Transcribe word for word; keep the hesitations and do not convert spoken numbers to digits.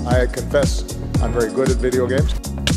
I confess I'm very good at video games.